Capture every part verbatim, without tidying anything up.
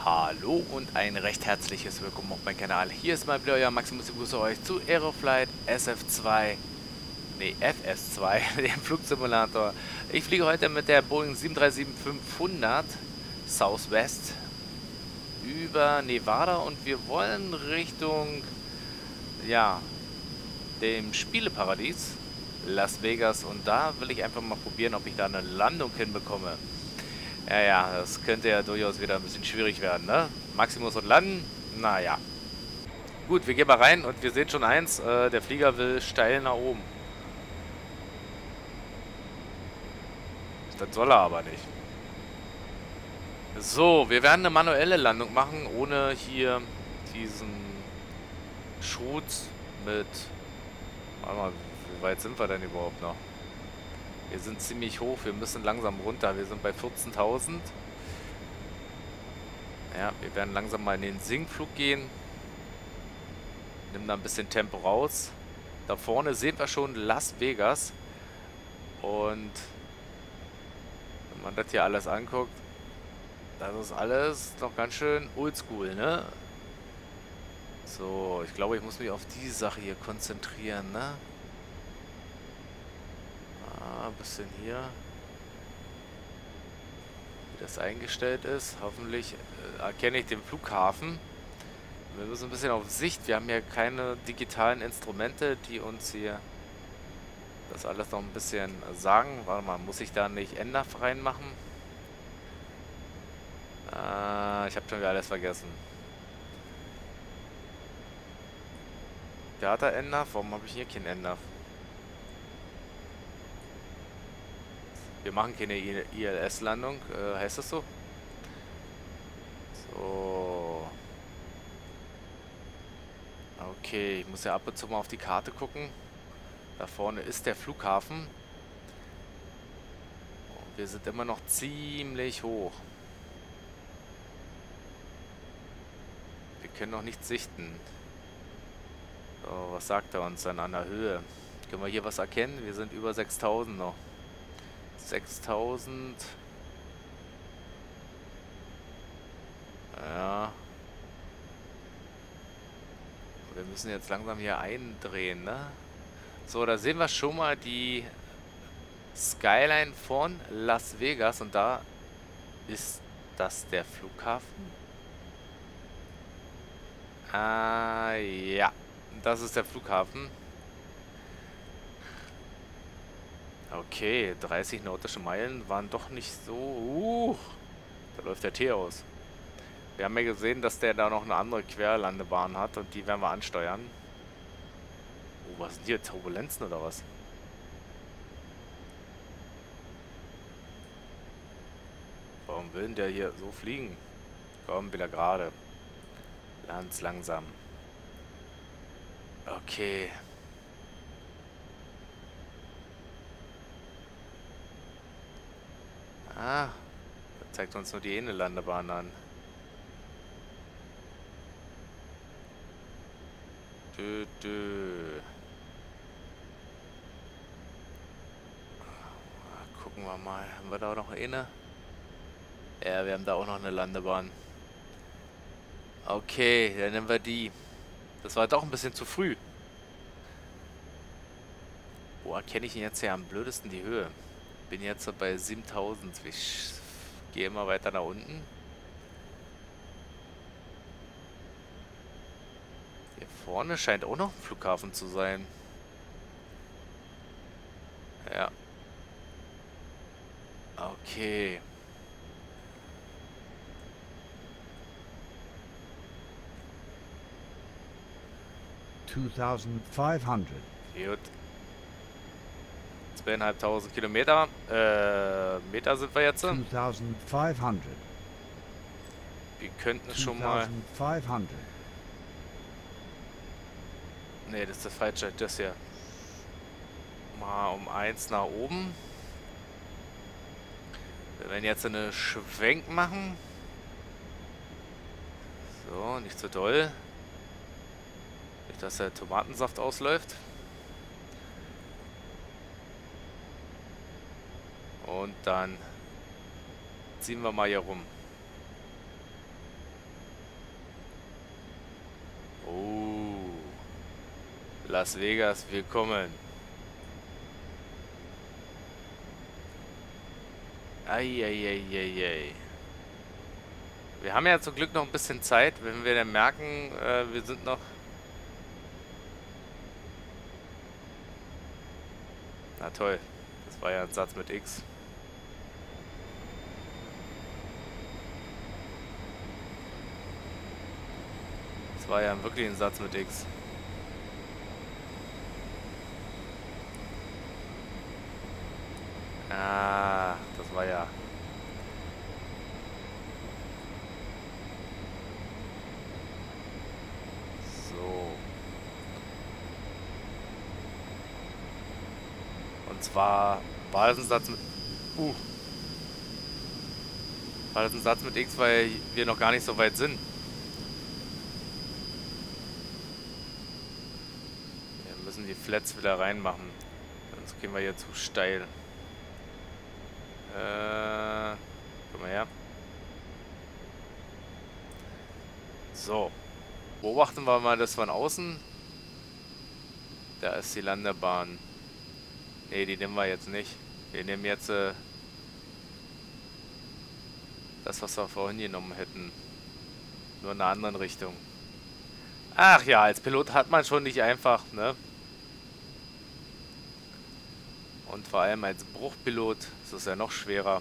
Hallo und ein recht herzliches Willkommen auf meinem Kanal. Hier ist mal wieder euer Maximus. Ich begrüße euch zu Aeroflight S F zwei, nee, F S zwei, dem Flugsimulator. Ich fliege heute mit der Boeing sieben drei sieben fünfhundert Southwest über Nevada und wir wollen Richtung, ja, dem Spieleparadies Las Vegas, und da will ich einfach mal probieren, ob ich da eine Landung hinbekomme. Ja, ja, das könnte ja durchaus wieder ein bisschen schwierig werden, ne? Maximus und landen? Naja. Gut, wir gehen mal rein und wir sehen schon eins, äh, der Flieger will steil nach oben. Das soll er aber nicht. So, wir werden eine manuelle Landung machen, ohne hier diesen Schutz mit... Warte mal, wie weit sind wir denn überhaupt noch? Wir sind ziemlich hoch, wir müssen langsam runter, wir sind bei vierzehntausend. Ja, wir werden langsam mal in den Sinkflug gehen. Nimm da ein bisschen Tempo raus. Da vorne sehen wir schon Las Vegas. Und wenn man das hier alles anguckt, das ist alles noch ganz schön oldschool, ne? So, ich glaube, ich muss mich auf die Sache hier konzentrieren, ne? Ah, ein bisschen hier. Wie das eingestellt ist. Hoffentlich äh, erkenne ich den Flughafen. Wir müssen ein bisschen auf Sicht. Wir haben hier keine digitalen Instrumente, die uns hier das alles noch ein bisschen sagen. Warte mal, muss ich da nicht N NAV reinmachen? Äh, ich habe schon wieder alles vergessen. Der hat da N NAV? Warum habe ich hier kein N NAV? Wir machen keine I L S-Landung. Äh, heißt das so? So. Okay, ich muss ja ab und zu mal auf die Karte gucken. Da vorne ist der Flughafen. Und wir sind immer noch ziemlich hoch. Wir können noch nicht sichten. So, was sagt er uns dann an der Höhe? Können wir hier was erkennen? Wir sind über sechstausend noch. sechstausend. Ja. Wir müssen jetzt langsam hier eindrehen, ne? So, da sehen wir schon mal die Skyline von Las Vegas. Und da ist das der Flughafen. Ah, ja. Das ist der Flughafen. Okay, dreißig nautische Meilen waren doch nicht so... Uh, da läuft der Tee aus. Wir haben ja gesehen, dass der da noch eine andere Querlandebahn hat und die werden wir ansteuern. Oh, was sind hier? Turbulenzen oder was? Warum will denn der hier so fliegen? Komm, wieder gerade. Ganz langsam. Okay. Ah, das zeigt uns nur die eine Landebahn an. Dö, dö. Gucken wir mal. Haben wir da noch eine? Ja, wir haben da auch noch eine Landebahn. Okay, dann nehmen wir die. Das war doch ein bisschen zu früh. Wo erkenne ich denn jetzt hier am blödesten die Höhe? Bin jetzt bei siebentausend. Ich gehe immer weiter nach unten. Hier vorne scheint auch noch ein Flughafen zu sein. Ja. Okay. zweitausendfünfhundert. Gut. Zweieinhalbtausend Kilometer. Äh, Meter sind wir jetzt. zweitausendfünfhundert. Wir könnten es schon mal... zweitausendfünfhundert. Ne, das ist das falsche. Das hier. Mal um eins nach oben. Wir werden jetzt eine Schwenk machen. So, nicht so doll. Nicht, dass der Tomatensaft ausläuft. Und dann ziehen wir mal hier rum. Las Vegas, willkommen. Eieieiei. Wir haben ja zum Glück noch ein bisschen Zeit, wenn wir dann merken, äh, wir sind noch... Na toll, das war ja ein Satz mit X. Das war ja wirklich ein Satz mit X. Ah, das war ja... So. Und zwar war das ein Satz mit... Uh. War das ein Satz mit X, weil wir noch gar nicht so weit sind. Wir müssen die Flats wieder reinmachen. Sonst gehen wir hier zu steil. Äh, komm mal her. So. Beobachten wir mal das von außen. Da ist die Landebahn. Ne, die nehmen wir jetzt nicht. Wir nehmen jetzt äh, das, was wir vorhin genommen hätten. Nur in einer anderen Richtung. Ach ja, als Pilot hat man schon nicht einfach, ne? Und vor allem als Bruchpilot ist es ja noch schwerer.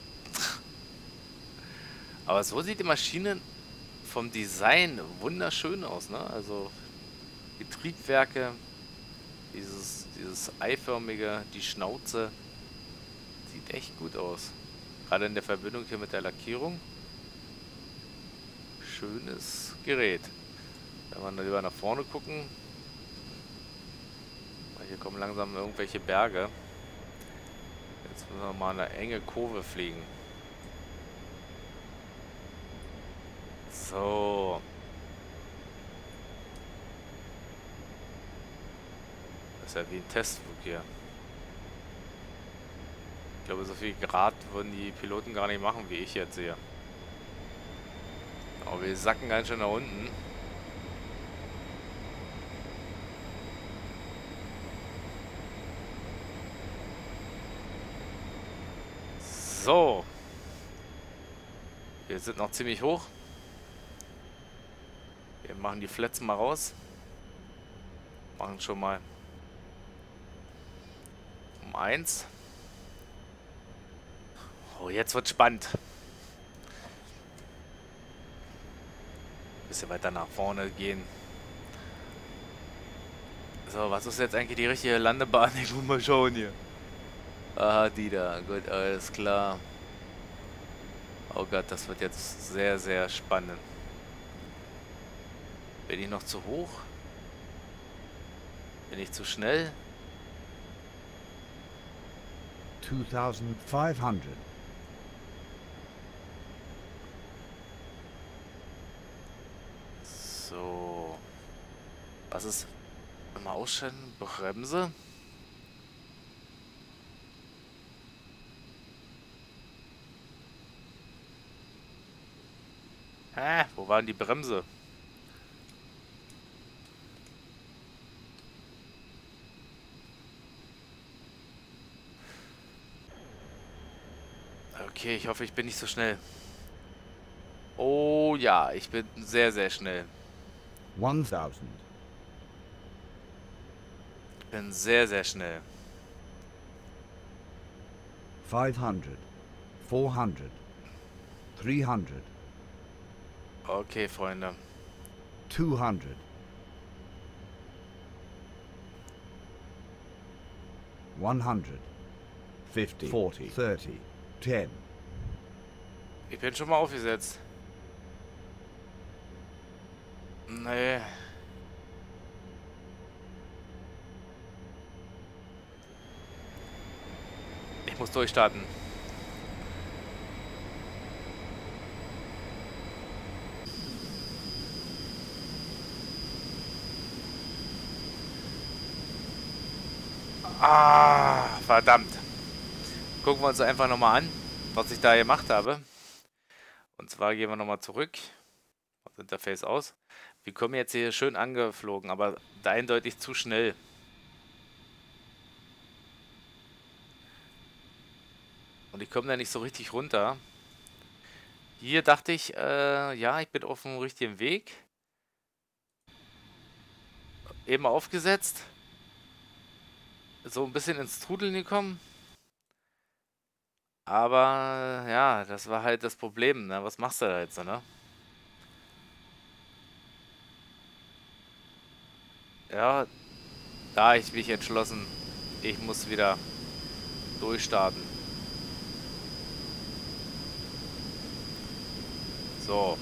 Aber so sieht die Maschine vom Design wunderschön aus, ne? Also die Triebwerke, dieses, dieses eiförmige, die Schnauze, sieht echt gut aus. Gerade in der Verbindung hier mit der Lackierung. Schönes Gerät. Wenn wir lieber nach vorne gucken. Hier kommen langsam irgendwelche Berge. Jetzt müssen wir mal eine enge Kurve fliegen. So. Das ist ja wie ein Testflug hier. Ich glaube, so viel Grad würden die Piloten gar nicht machen, wie ich jetzt sehe. Aber wir sacken ganz schön nach unten. So. Wir sind noch ziemlich hoch. Wir machen die Flats mal raus. Machen schon mal um eins. Oh, jetzt wird spannend. Bisschen weiter nach vorne gehen. So, was ist jetzt eigentlich die richtige Landebahn? Ich muss mal schauen hier. Aha, die da. Gut, alles klar. Oh Gott, das wird jetzt sehr, sehr spannend. Bin ich noch zu hoch? Bin ich zu schnell? twenty-five hundred. So. Was ist? Mal ausschalten. Bremse. Hä? Wo war denn die Bremse? Okay, ich hoffe, ich bin nicht so schnell. Oh ja, ich bin sehr, sehr schnell. one thousand. Ich bin sehr, sehr schnell. five hundred. four hundred. three hundred. Okay, Freunde. two hundred. one hundred. fifty. forty. thirty. ten. Ich bin schon mal aufgesetzt. Nee. Ich muss durchstarten. Ah, verdammt. Gucken wir uns einfach nochmal an, was ich da gemacht habe. Und zwar gehen wir nochmal zurück. Das Interface aus. Wir kommen jetzt hier schön angeflogen, aber eindeutig zu schnell. Und ich komme da nicht so richtig runter. Hier dachte ich, äh, ja, ich bin auf dem richtigen Weg. Eben aufgesetzt. So ein bisschen ins Trudeln gekommen. Aber, ja, das war halt das Problem, ne? Was machst du da jetzt, ne? Ja, da ich mich entschlossen, ich muss wieder durchstarten. So.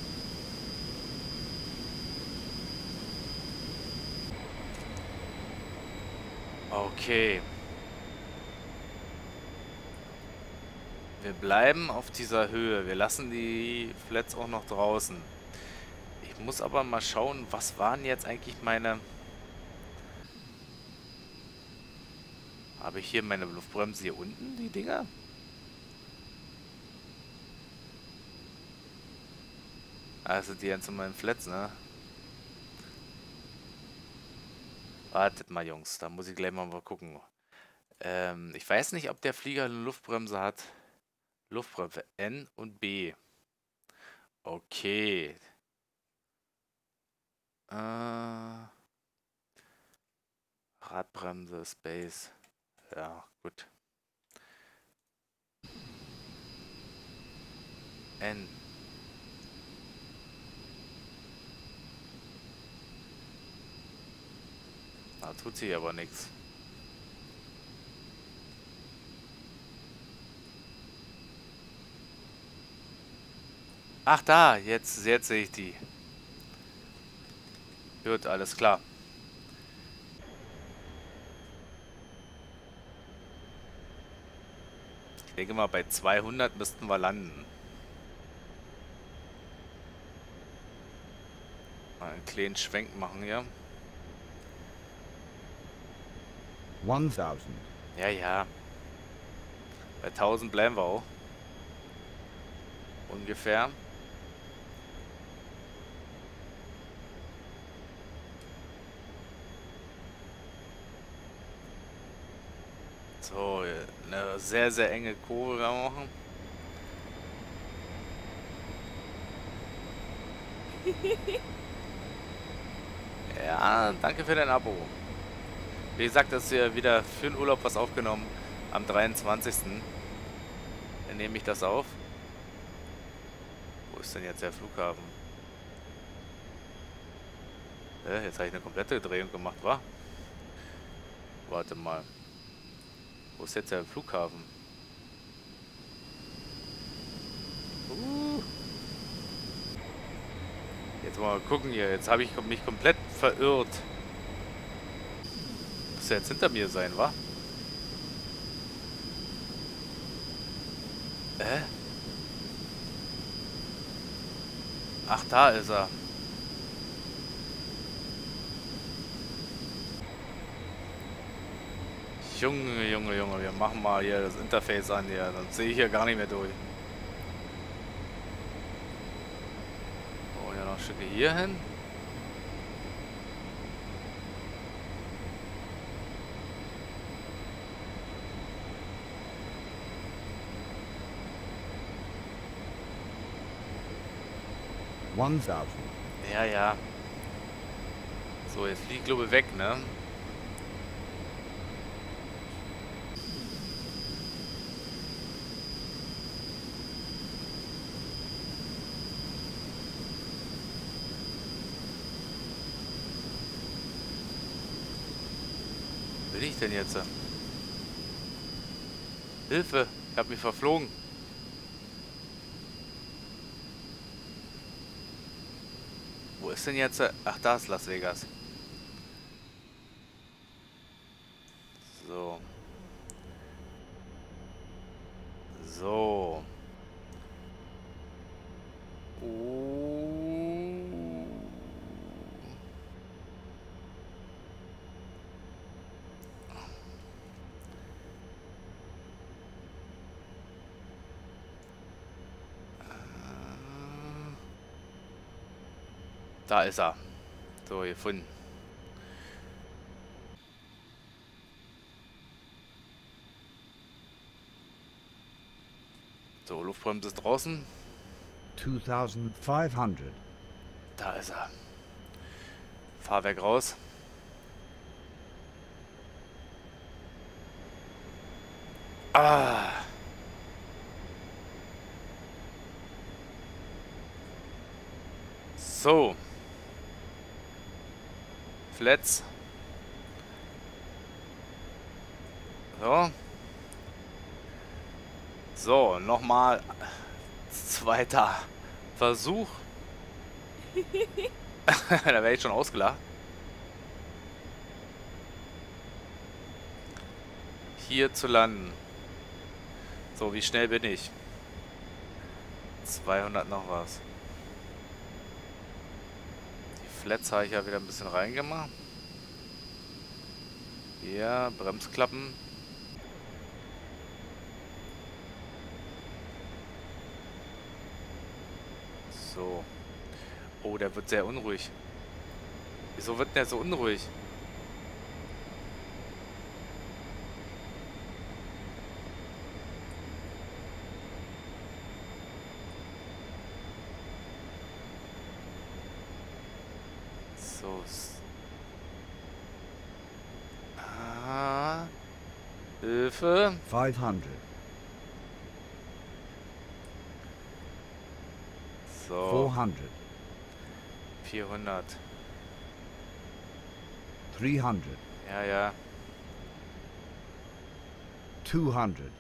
Okay. Wir bleiben auf dieser Höhe. Wir lassen die Flats auch noch draußen. Ich muss aber mal schauen, was waren jetzt eigentlich meine... Habe ich hier meine Luftbremse hier unten, die Dinger? Also die jetzt in meinen Flats, ne? Wartet mal, Jungs. Da muss ich gleich mal, mal gucken. Ähm, ich weiß nicht, ob der Flieger eine Luftbremse hat. Luftbremse N und B. Okay. Äh, Radbremse, Space. Ja, gut. N. Da tut sich aber nichts. Ach da, jetzt, jetzt sehe ich die. Gut, alles klar. Ich denke mal, bei zweihundert müssten wir landen. Mal einen kleinen Schwenk machen hier. tausend. Ja, ja. Bei tausend bleiben wir auch. Ungefähr. So, eine sehr, sehr enge Kurve machen. Ja, danke für dein Abo. Wie gesagt, das ist ja wieder für den Urlaub was aufgenommen. Am dreiundzwanzigsten Dann nehme ich das auf. Wo ist denn jetzt der Flughafen? Äh, jetzt habe ich eine komplette Drehung gemacht, wa? Warte mal. Wo ist jetzt der Flughafen? Uh. Jetzt mal gucken hier. Jetzt habe ich mich komplett verirrt. Muss ja jetzt hinter mir sein, wa? Hä? Ach, da ist er. Junge, Junge, Junge, wir machen mal hier das Interface an hier, dann sehe ich hier gar nicht mehr durch. Oh, ja, noch Stücke hier hin. tausend. Ja, ja. So, jetzt fliegt glaube ich weg, ne? Wo bin ich denn jetzt? Hilfe! Ich habe mich verflogen. Wo ist denn jetzt? Ach, da ist Las Vegas. So. So. Uh. Da ist er. So, gefunden. So, Luftbremse ist draußen. twenty-five hundred. Da ist er. Fahrwerk raus. Ah. So. Flats. So. So, nochmal zweiter Versuch. Da wäre ich schon ausgelacht. Hier zu landen. So, wie schnell bin ich? zweihundert noch was. Die Flats habe ich ja wieder ein bisschen reingemacht. Hier, Bremsklappen. So. Oh, der wird sehr unruhig. Wieso wird der so unruhig? So. Ah. Hilfe. five hundred. So. four hundred. vierhundert. three hundred. Ja, ja. two hundred.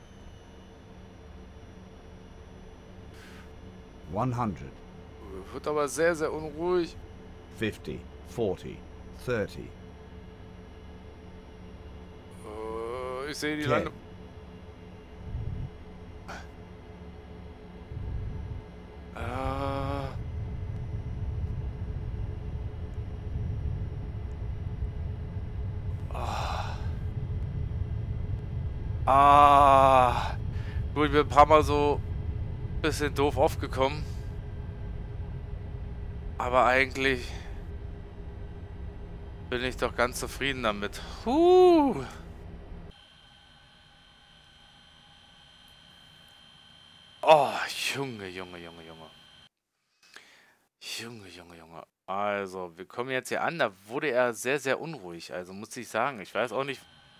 one hundred. Wird aber sehr, sehr unruhig. fifty. forty. thirty. Uh, ich sehe die ten. Lande. Ah. Ah. Ah. Gut, ich bin ein paar Mal so ein bisschen doof aufgekommen. Aber eigentlich bin ich doch ganz zufrieden damit. Huh. Oh, Junge, Junge, Junge, Junge. Junge, Junge, Junge. Also, wir kommen jetzt hier an. Da wurde er sehr, sehr unruhig. Also, muss ich sagen. Ich weiß auch nicht.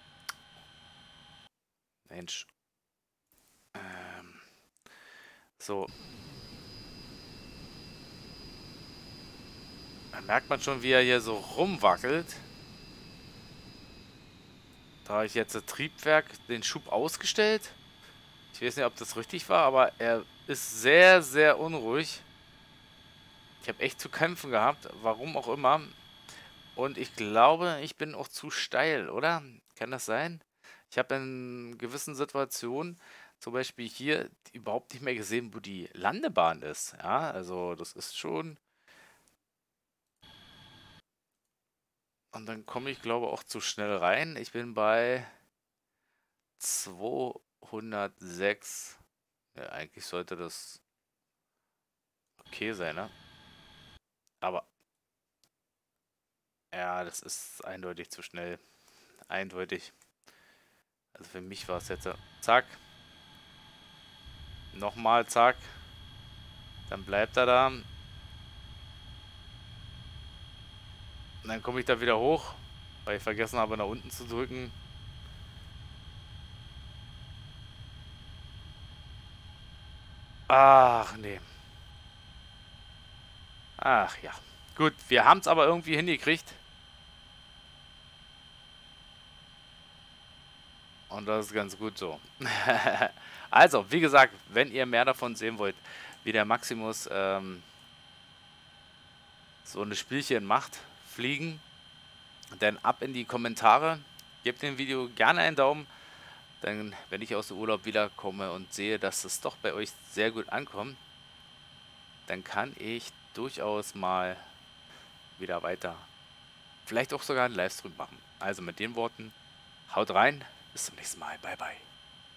Mensch. Ähm. So. Da merkt man schon, wie er hier so rumwackelt. Da habe ich jetzt das Triebwerk, den Schub ausgestellt. Ich weiß nicht, ob das richtig war, aber er ist sehr, sehr unruhig. Ich habe echt zu kämpfen gehabt, warum auch immer. Und ich glaube, ich bin auch zu steil, oder? Kann das sein? Ich habe in gewissen Situationen, zum Beispiel hier, überhaupt nicht mehr gesehen, wo die Landebahn ist. Ja, also das ist schon... Und dann komme ich, glaube ich, auch zu schnell rein. Ich bin bei zweihundertsechs. Ja, eigentlich sollte das okay sein, ne? Aber ja, das ist eindeutig zu schnell. Eindeutig. Also für mich war es jetzt... Zack. Nochmal, zack. Dann bleibt er da. Und dann komme ich da wieder hoch, weil ich vergessen habe, nach unten zu drücken. Ach, nee. Ach ja. Gut, wir haben es aber irgendwie hingekriegt. Und das ist ganz gut so. Also, wie gesagt, wenn ihr mehr davon sehen wollt, wie der Maximus ähm, so eine Spielchen macht, fliegen, dann ab in die Kommentare. Gebt dem Video gerne einen Daumen. Denn wenn ich aus dem Urlaub wiederkomme und sehe, dass es doch bei euch sehr gut ankommt, dann kann ich durchaus mal wieder weiter, vielleicht auch sogar einen Livestream machen. Also mit den Worten, haut rein, bis zum nächsten Mal, bye bye.